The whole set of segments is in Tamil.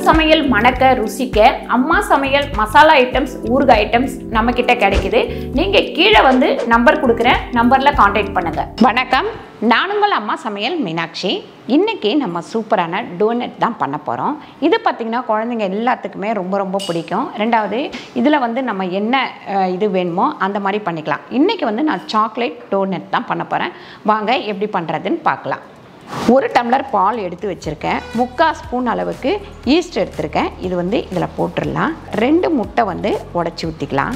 சமையல் மணக்க ருசிக்க அம்மா சமையல் மசாலா ஐட்டம்ஸ் ஊறுகாய் ஐட்டம்ஸ் நம்ம கிட்ட கிடைக்குது. நீங்க கீழே வந்து நம்பர் கொடுக்குறேன், நம்பர்ல கான்டாக்ட் பண்ணுங்க. வணக்கம், நான் உங்கள் அம்மா சமையல் மீனாட்சி. இன்னைக்கு நம்ம சூப்பரான டோனட் தான் பண்ண போகிறோம். இது பார்த்திங்கன்னா குழந்தைங்க எல்லாத்துக்குமே ரொம்ப ரொம்ப பிடிக்கும். ரெண்டாவது இதில் வந்து நம்ம என்ன இது வேணுமோ அந்த மாதிரி பண்ணிக்கலாம். இன்றைக்கி வந்து நான் சாக்லேட் டோனட் தான் பண்ண போகிறேன். வாங்க எப்படி பண்ணுறதுன்னு பார்க்கலாம். 1 டம்ளர் பால் எடுத்து வச்சுருக்கேன். 3/4 ஸ்பூன் அளவுக்கு ஈஸ்ட் எடுத்துருக்கேன். இது வந்து இதில் போட்டுடலாம். 2 முட்டை வந்து உடச்சி ஊற்றிக்கலாம்.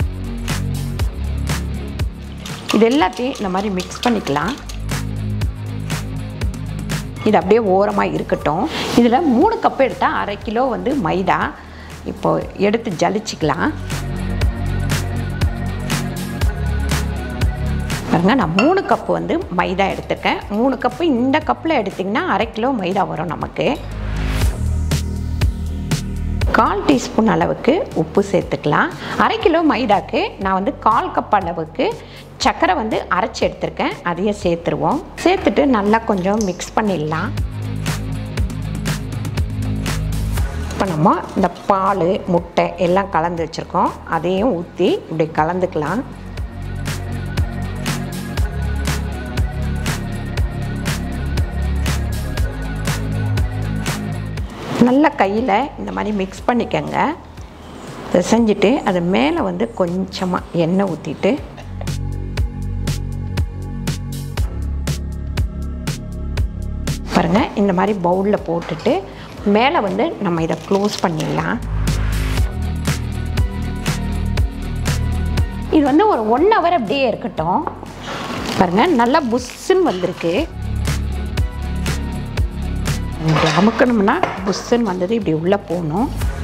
இது எல்லாத்தையும் இந்த மாதிரி மிக்ஸ் பண்ணிக்கலாம். இது அப்படியே ஓரமாக இருக்கட்டும். இதில் 3 கப்பு எடுத்தால் 1/2 கிலோ வந்து மைதா இப்போது எடுத்து ஜலிச்சிக்கலாம். பாருங்க, நான் 3 கப்பு வந்து மைதா எடுத்துருக்கேன். 3 கப்பு இந்த கப்பில் எடுத்திங்கன்னா 1/2 கிலோ மைதா வரும் நமக்கு. 1/4 டீஸ்பூன் அளவுக்கு உப்பு சேர்த்துக்கலாம். 1/2 கிலோ மைதாக்கு நான் வந்து 1/4 கப் அளவுக்கு சர்க்கரை வந்து அரைச்சி எடுத்துருக்கேன். அதையே சேர்த்துருவோம். சேர்த்துட்டு நல்லா கொஞ்சம் மிக்ஸ் பண்ணிடலாம். இப்போ நம்ம இந்த பால் முட்டை எல்லாம் கலந்து வச்சுருக்கோம். அதையும் ஊற்றி இப்படி கலந்துக்கலாம். நல்லா கையில் இந்த மாதிரி மிக்ஸ் பண்ணிக்கங்க. செஞ்சுட்டு அது மேலே வந்து கொஞ்சமாக எண்ணெய் ஊற்றிட்டு பாருங்கள், இந்த மாதிரி பவுலில் போட்டுட்டு மேலே வந்து நம்ம இதை க்ளோஸ் பண்ணிடலாம். இது வந்து ஒரு 1 ஹவர் அப்படியே இருக்கட்டும். பாருங்கள், நல்லா புஷ்ஷுன்னு வந்திருக்கு. இப்படி அமுக்கணும்னா புஷ்ஷுன்னு வந்தது இப்படி உள்ளே போகணும்.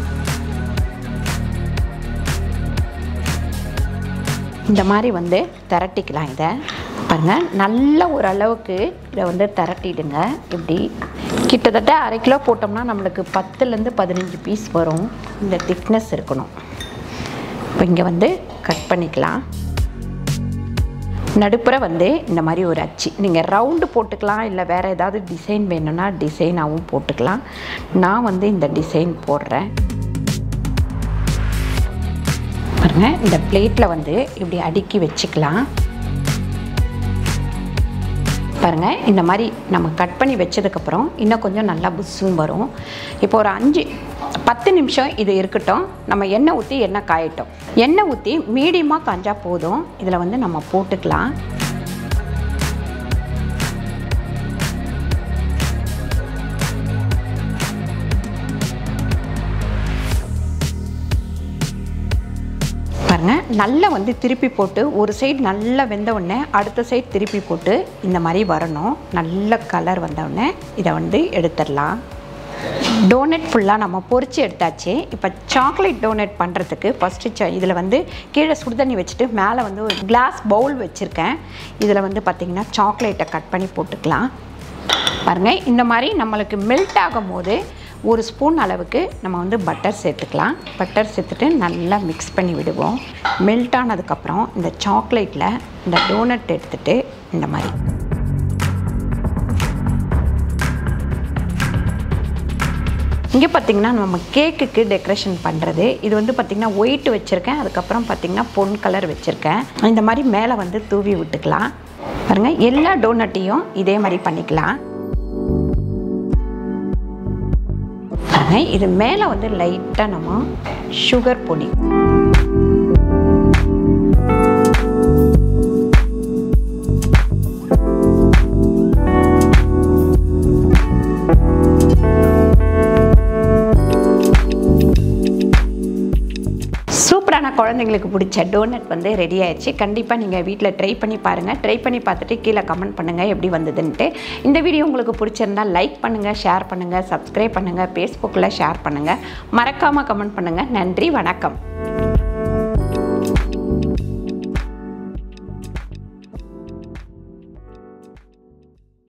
இந்த மாதிரி வந்து திரட்டிக்கலாம். இதை பாருங்கள், நல்ல ஓரளவுக்கு இதை வந்து திரட்டிடுங்க. இப்படி கிட்டத்தட்ட 1/2 கிலோ போட்டோம்னா நம்மளுக்கு 10லேருந்து 15 பீஸ் வரும். இந்த திக்னஸ் இருக்கணும். இப்போ இங்கே வந்து கட் பண்ணிக்கலாம். நடுப்புற வந்து இந்த மாதிரி ஒரு அச்சு, நீங்கள் ரவுண்டு போட்டுக்கலாம், இல்லை வேறு ஏதாவது டிசைன் வேணும்னா டிசைனாகவும் போட்டுக்கலாம். நான் வந்து இந்த டிசைன் போடுறேன். பாருங்கள், இந்த பிளேட்டில் வந்து இப்படி அடுக்கி வச்சுக்கலாம். பாருங்கள், இந்த மாதிரி நம்ம கட் பண்ணி வச்சதுக்கப்புறம் இன்னும் கொஞ்சம் நல்லா புஷ்ஷுன்னு வரும். இப்போ ஒரு 5-10 நிமிஷம் இது இருக்கட்டும். நம்ம எண்ணெய் ஊற்றி எண்ணெய் காயட்டும். எண்ணெய் ஊற்றி மீடியமாக காய்ஞ்சா போதும். இதில் வந்து நம்ம போட்டுக்கலாம். பாருங்கள், நல்லா வந்து திருப்பி போட்டு ஒரு சைடு நல்லா வெந்த உடனே அடுத்த சைடு திருப்பி போட்டு இந்த மாதிரி வரணும். நல்ல கலர் வந்தவுடனே இதை வந்து எடுத்துடலாம். டோனட் ஃபுல்லாக நம்ம பொரித்து எடுத்தாச்சு. இப்போ சாக்லேட் டோனட் பண்ணுறதுக்கு ஃபஸ்ட்டு இதில் வந்து கீழே சுடுதண்ணி வச்சுட்டு மேலே வந்து ஒரு கிளாஸ் பவுல் வச்சுருக்கேன். இதில் வந்து பார்த்திங்கன்னா சாக்லேட்டை கட் பண்ணி போட்டுக்கலாம். பாருங்கள், இந்த மாதிரி நம்மளுக்கு மெல்ட் ஆகும் போது 1 ஸ்பூன் அளவுக்கு நம்ம வந்து பட்டர் சேர்த்துக்கலாம். பட்டர் சேர்த்துட்டு நல்லா மிக்ஸ் பண்ணி விடுவோம். மெல்ட் ஆனதுக்கப்புறம் இந்த சாக்லேட்டில் இந்த டோனட் எடுத்துகிட்டு இந்த மாதிரி இங்கே பார்த்திங்கன்னா நம்ம கேக்குக்கு டெக்கரேஷன் பண்ணுறது. இது வந்து பார்த்திங்கன்னா ஒயிட் வச்சுருக்கேன். அதுக்கப்புறம் பார்த்திங்கன்னா பொன் கலர் வச்சுருக்கேன். இந்த மாதிரி மேலே வந்து தூவி விட்டுக்கலாம். பாருங்கள், எல்லா டோனட்டையும் இதே மாதிரி பண்ணிக்கலாம். இது மேலே வந்து லைட்டாக நம்ம சுகர் பொடி, சூப்பரான குழந்தைங்களுக்கு பிடிச்ச டோனட் வந்து ரெடி ஆயிடுச்சு. கண்டிப்பாக நீங்கள் வீட்டில் ட்ரை பண்ணி பாருங்கள். ட்ரை பண்ணி பார்த்துட்டு கீழே கமெண்ட் பண்ணுங்கள் எப்படி வந்ததுன்ட்டு. இந்த வீடியோ உங்களுக்கு பிடிச்சிருந்தால் லைக் பண்ணுங்கள், ஷேர் பண்ணுங்கள், சப்ஸ்கிரைப் பண்ணுங்கள், ஃபேஸ்புக்கில் ஷேர் பண்ணுங்கள், மறக்காமல் கமெண்ட் பண்ணுங்கள். நன்றி, வணக்கம்.